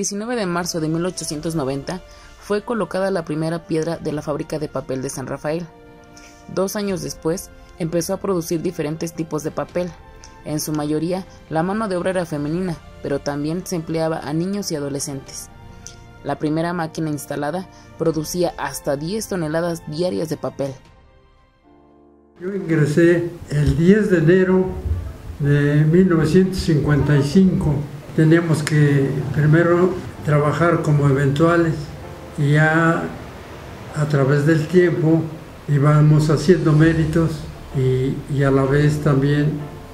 19 de marzo de 1890 fue colocada la primera piedra de la fábrica de papel de San Rafael. 2 años después, empezó a producir diferentes tipos de papel. En su mayoría, la mano de obra era femenina, pero también se empleaba a niños y adolescentes. La primera máquina instalada producía hasta 10 toneladas diarias de papel. Yo ingresé el 10 de enero de 1955. Teníamos que primero trabajar como eventuales y ya a través del tiempo íbamos haciendo méritos y a la vez también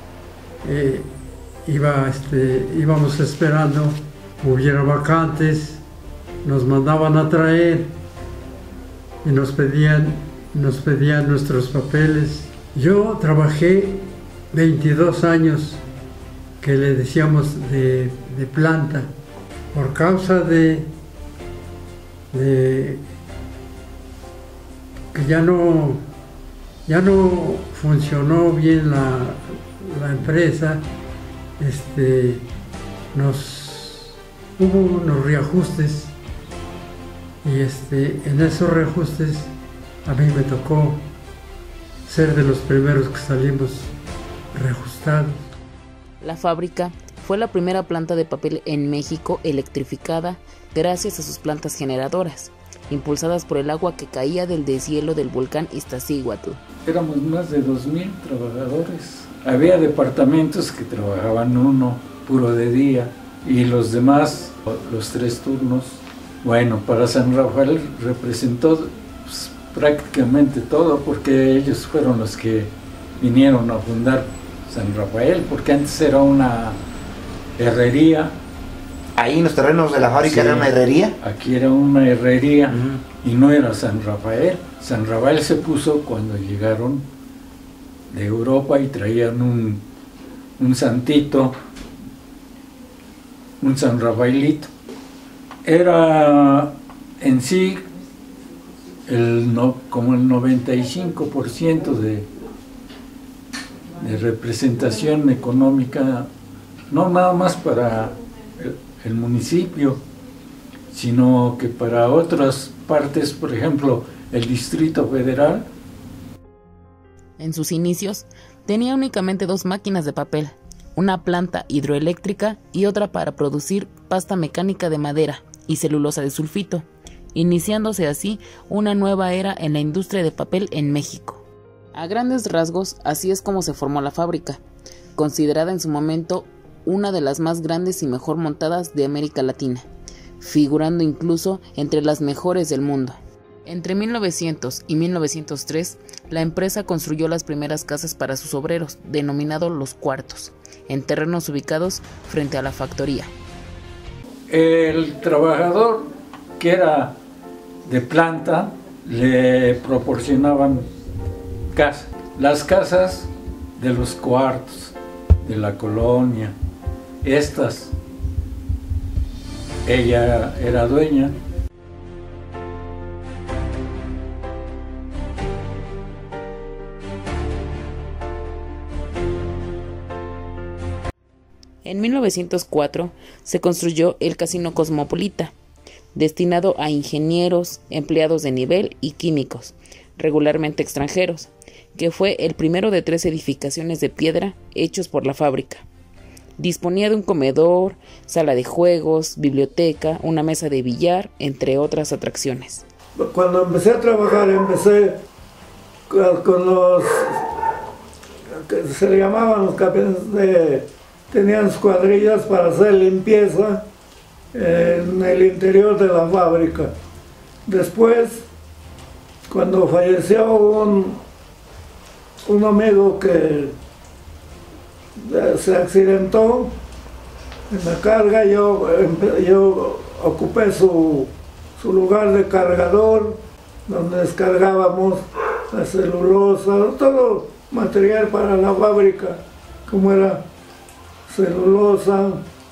íbamos esperando hubiera vacantes, nos mandaban a traer y nos pedían nuestros papeles. Yo trabajé 22 años, que le decíamos de planta, por causa de que ya no funcionó bien la empresa. Hubo unos reajustes y en esos reajustes a mí me tocó ser de los primeros que salimos reajustados. La fábrica fue la primera planta de papel en México electrificada gracias a sus plantas generadoras, impulsadas por el agua que caía del deshielo del volcán Iztaccíhuatl. Éramos más de 2000 trabajadores. Había departamentos que trabajaban uno puro de día y los demás los 3 turnos. Bueno, para San Rafael representó prácticamente todo, porque ellos fueron los que vinieron a fundar San Rafael, porque antes era una herrería. Ahí en los terrenos de la fábrica, sí, era una herrería. Aquí era una herrería y no era San Rafael. San Rafael se puso cuando llegaron de Europa y traían un santito, un San Rafaelito. Era en sí como el 95% de representación económica, no nada más para el municipio, sino que para otras partes, por ejemplo, el Distrito Federal. En sus inicios, tenía únicamente 2 máquinas de papel, una planta hidroeléctrica y otra para producir pasta mecánica de madera y celulosa de sulfito, iniciándose así una nueva era en la industria de papel en México. A grandes rasgos, así es como se formó la fábrica, considerada en su momento una de las más grandes y mejor montadas de América Latina, figurando incluso entre las mejores del mundo. Entre 1900 y 1903, la empresa construyó las primeras casas para sus obreros, denominado Los Cuartos, en terrenos ubicados frente a la factoría. El trabajador que era de planta le proporcionaban casa. Las casas de los cuartos, de la colonia, estas, ella era dueña. En 1904 se construyó el Casino Cosmopolita, destinado a ingenieros, empleados de nivel y químicos, regularmente extranjeros, que fue el primero de 3 edificaciones de piedra hechos por la fábrica. Disponía de un comedor, sala de juegos, biblioteca, una mesa de billar, entre otras atracciones. Cuando empecé a trabajar, empecé con los que se le llamaban los camiones tenían cuadrillas para hacer limpieza en el interior de la fábrica. Después, cuando falleció un amigo que se accidentó en la carga, yo ocupé su lugar de cargador, donde descargábamos la celulosa, todo material para la fábrica, como era celulosa,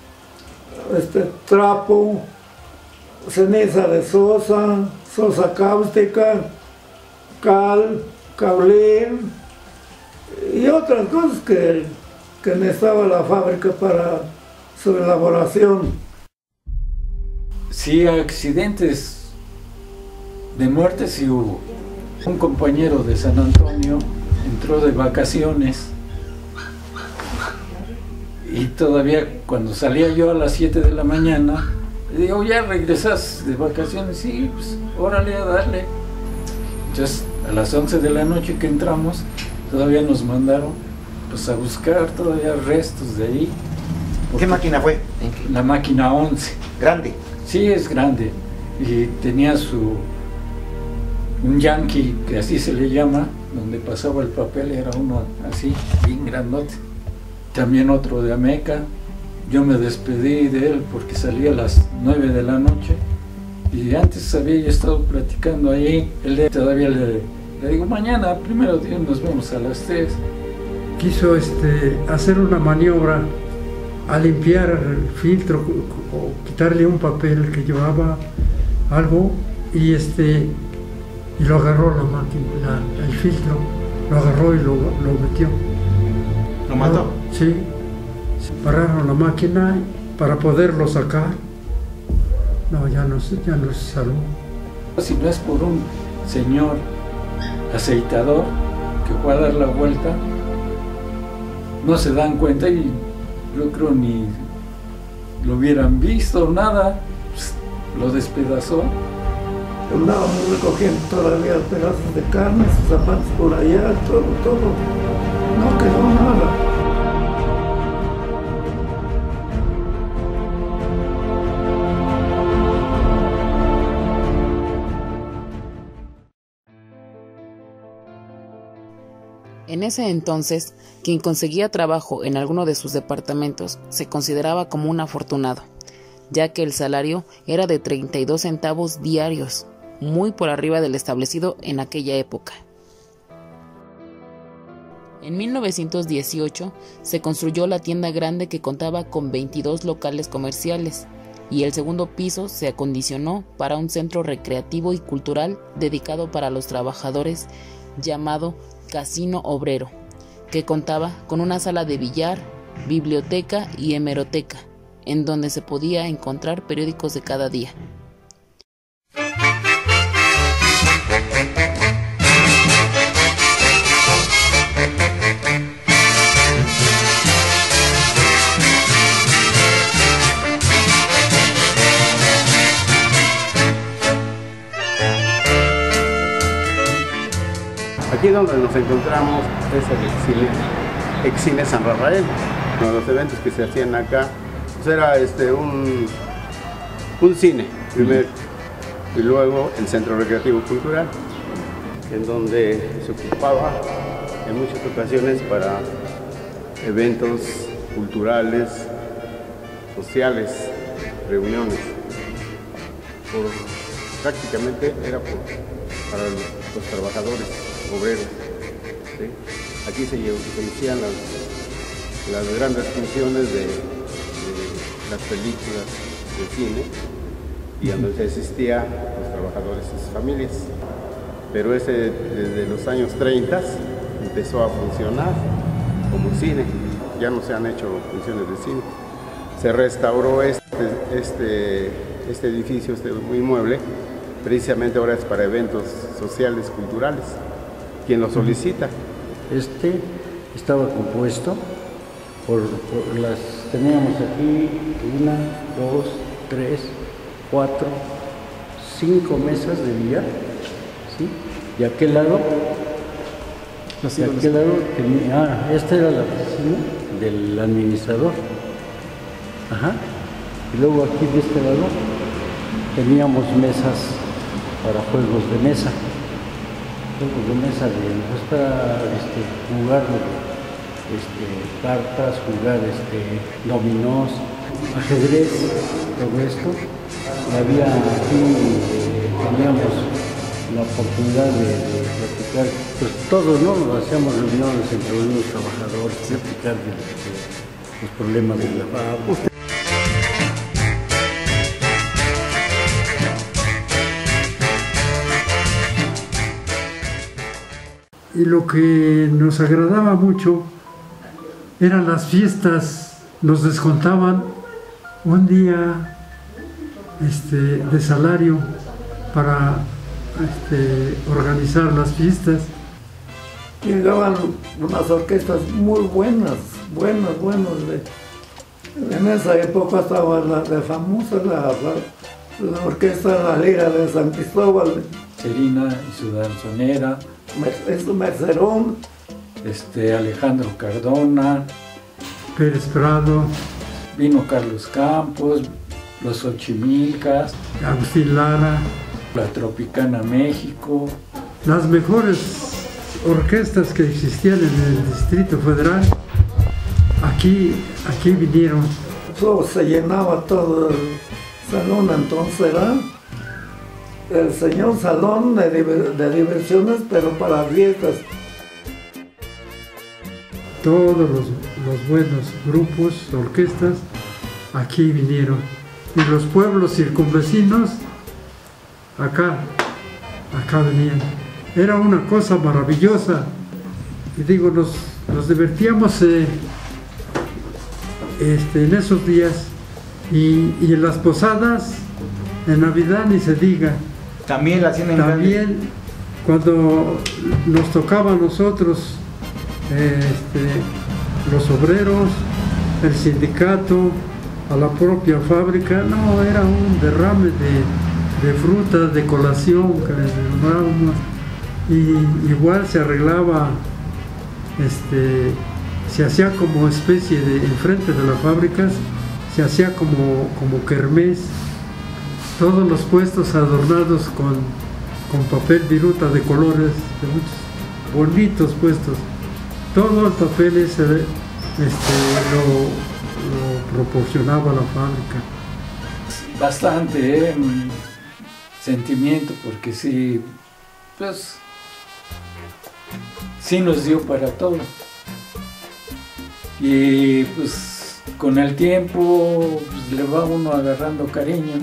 trapo, ceniza de sosa cáustica, cal, caulín y otras cosas que necesitaba la fábrica para su elaboración. Sí, accidentes de muerte sí hubo. Un compañero de San Antonio entró de vacaciones y todavía cuando salía yo a las 7 de la mañana, le digo, ¿ya regresas de vacaciones? Sí, pues órale a darle. Entonces a las 11 de la noche que entramos, todavía nos mandaron pues a buscar todavía restos de ahí. ¿Qué máquina fue? La máquina 11. Grande. Sí, es grande. Y tenía un Yankee, que así se le llama, donde pasaba el papel, era uno así, bien grandote. También otro de Ameca. Yo me despedí de él porque salía a las 9 de la noche. Y antes había yo estado platicando ahí. Él todavía le digo, mañana, primero Dios, nos vemos a las 3. Quiso hacer una maniobra a limpiar el filtro o quitarle un papel que llevaba algo y lo agarró la máquina, el filtro, lo agarró y lo metió. ¿Lo mató? Sí, pararon la máquina para poderlo sacar. No, ya no se salvó. Si no es por un señor aceitador que fue a dar la vuelta, no se dan cuenta y yo creo ni lo hubieran visto, nada, pues, lo despedazó. Andábamos recogiendo todavía pedazos de carne, sus zapatos por allá, todo. No quedó nada. En ese entonces, quien conseguía trabajo en alguno de sus departamentos se consideraba como un afortunado, ya que el salario era de 32 centavos diarios, muy por arriba del establecido en aquella época. En 1918 se construyó la tienda grande que contaba con 22 locales comerciales y el segundo piso se acondicionó para un centro recreativo y cultural dedicado para los trabajadores llamado Casino Obrero, que contaba con una sala de billar, biblioteca y hemeroteca, en donde se podía encontrar periódicos de cada día. Aquí donde nos encontramos es el Excine San Rafael. Uno de los eventos que se hacían acá pues era un cine primero y luego el Centro Recreativo Cultural, en donde se ocupaba en muchas ocasiones para eventos culturales, sociales, reuniones. Prácticamente era para los trabajadores obreros. ¿Sí? Aquí se hacían las grandes funciones de las películas de cine y a donde se asistía a los trabajadores y sus familias. Pero desde los años 30 empezó a funcionar como cine. Ya no se han hecho funciones de cine. Se restauró este edificio, este inmueble, precisamente ahora es para eventos sociales, culturales. Quien lo solicita. Estaba compuesto teníamos aquí 1, 2, 3, 4, 5 mesas de billar, ¿sí? Y aquel lado, esta era la oficina del administrador. Ajá. Y luego aquí de este lado teníamos mesas para juegos de mesa. Para jugar cartas, jugar dominós, ajedrez, todo esto. Y había aquí, teníamos la oportunidad de platicar, pues todos, ¿no? Hacíamos reuniones entre los trabajadores, platicar de los problemas de la fábrica. Y lo que nos agradaba mucho eran las fiestas. Nos descontaban un día de salario para organizar las fiestas. Llegaban unas orquestas muy buenas. En esa época estaba la famosa la orquesta La Lira de San Cristóbal. Serina y su danzonera. Mercerón. Alejandro Cardona. Pérez Prado. Vino Carlos Campos, los Ochimilcas. Agustín Lara. La Tropicana México. Las mejores orquestas que existían en el Distrito Federal, aquí vinieron. Eso se llenaba todo el salón, entonces era el señor salón de diversiones, pero para fiestas. Todos los buenos grupos, orquestas, aquí vinieron. Y los pueblos circunvecinos, acá venían. Era una cosa maravillosa. Y digo, nos divertíamos en esos días. Y en las posadas, en Navidad ni se diga. También la hacían en grande. También cuando nos tocaba a nosotros, los obreros, el sindicato, a la propia fábrica, no, era un derrame de frutas, de colación que les nombrábamos. Y igual se arreglaba, se hacía como especie de, enfrente de las fábricas, se hacía como kermés, todos los puestos adornados con papel viruta de colores, de muchos bonitos puestos. Todo el papel ese lo proporcionaba la fábrica. Bastante sentimiento, porque sí, pues sí nos dio para todo. Y pues con el tiempo pues, le va uno agarrando cariño.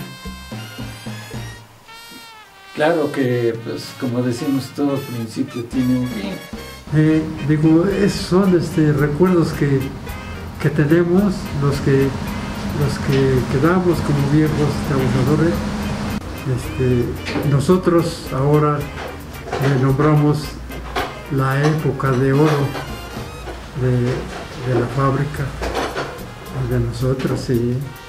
Claro que, pues como decimos, todo al principio tiene un fin. Digo, esos son recuerdos que tenemos, los que quedamos como viejos trabajadores. Nosotros ahora nombramos la época de oro de la fábrica, de nosotros, sí.